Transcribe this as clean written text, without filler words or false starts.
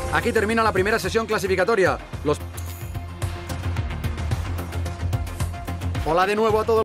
Aquí termina la primera sesión clasificatoria. Hola de nuevo a todos.